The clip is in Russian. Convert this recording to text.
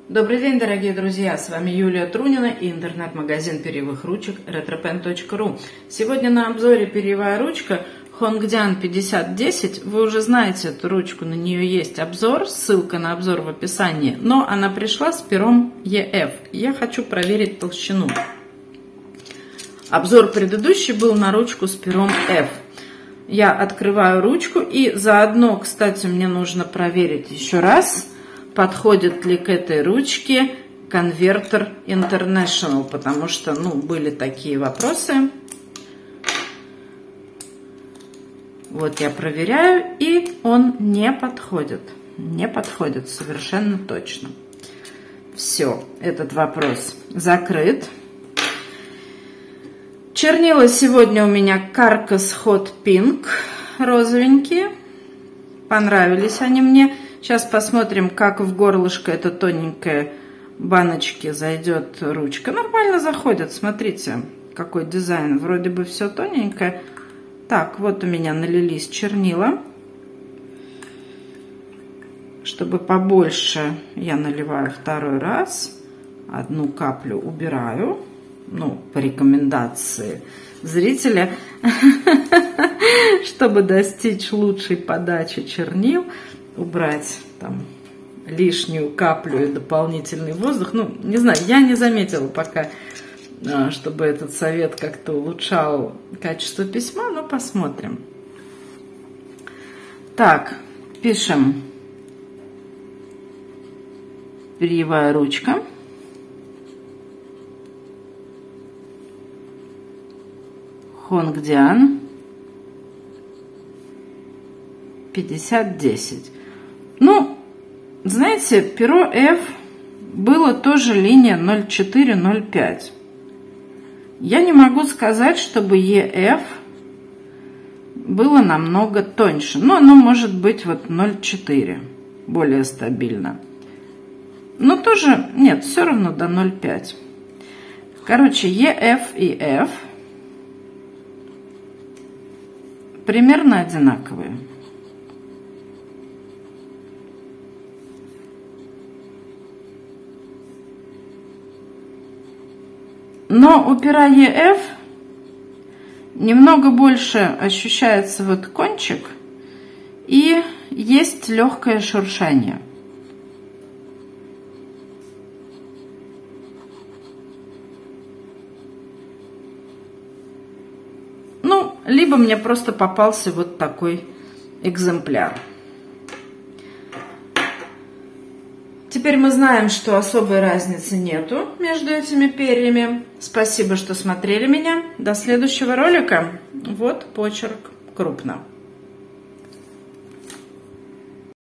Добрый день, дорогие друзья! С вами Юлия Трунина и интернет-магазин перьевых ручек retropen.ru. Сегодня на обзоре перьевая ручка Hongdian 5010. Вы уже знаете эту ручку, на нее есть обзор, ссылка на обзор в описании, но она пришла с пером EF. Я хочу проверить толщину. Обзор предыдущий был на ручку с пером F. Я открываю ручку и заодно, кстати, мне нужно проверить еще раз, подходит ли к этой ручке конвертер International, потому что, были такие вопросы. Вот я проверяю, и он не подходит. Не подходит совершенно точно. Все, этот вопрос закрыт. Чернила сегодня у меня Carcass Hot Pink, розовенькие. Понравились они мне. Сейчас посмотрим, как в горлышко этой тоненькой баночки зайдет ручка. Нормально заходит, смотрите, какой дизайн. Вроде бы все тоненькое. Так, вот у меня налились чернила. Чтобы побольше, я наливаю второй раз. Одну каплю убираю. По рекомендации зрителя, чтобы достичь лучшей подачи чернил, убрать там лишнюю каплю и дополнительный воздух. Не знаю, я не заметила пока, чтобы этот совет как-то улучшал качество письма, но посмотрим. Так, пишем перьевая ручка. Hongdian 5010. Знаете, перо F было тоже линия 0405. Я не могу сказать, чтобы EF было намного тоньше. Но оно может быть вот 0,4, более стабильно. Но тоже, нет, все равно до 0,5. Короче, EF и F примерно одинаковые. Но у пера EF немного больше ощущается вот кончик и есть легкое шуршание. Либо мне просто попался вот такой экземпляр. Теперь мы знаем, что особой разницы нету между этими перьями. Спасибо, что смотрели меня. До следующего ролика. Вот почерк крупно.